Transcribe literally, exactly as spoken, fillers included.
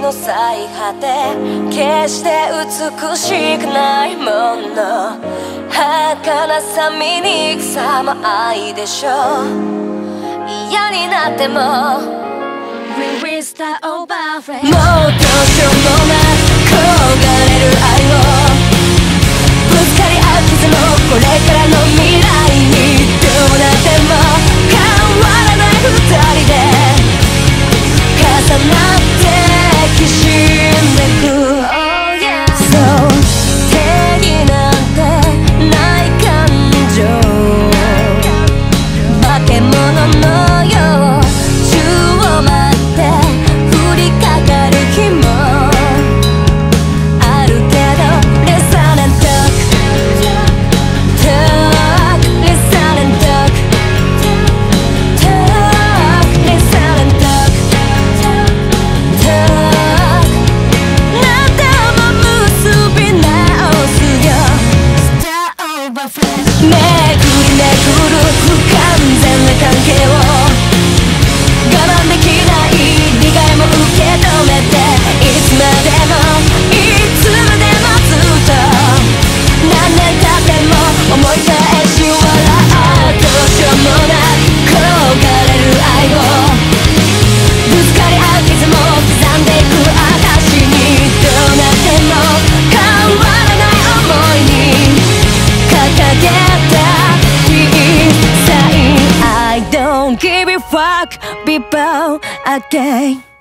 の最果て、決して美しくないもの、儚さ醜さも愛でしょう。嫌になってももうどうしようもなく焦がれる愛を、ぶつかり合う傷もこれからの未来にどうなっても変わらない二人で重なってきしんでく、そう定義なんてない感情、化け物のよう宙を待って降りかかる日もあるけど、Let's silent talk talk Let's silent talk talk Let's silent talk talk 何度も結び直すよ Start over fresh めくりめくる不完全な関係を我慢できない理解も受け止めて、いつまでもいつまでもずっと何年経っても思い返し笑う、どうしようもなく焦がれる愛を、ぶつかり合う傷も刻んでいく証に、どうなっても変わらない想いに掲げた小さい I don't give a fuck people again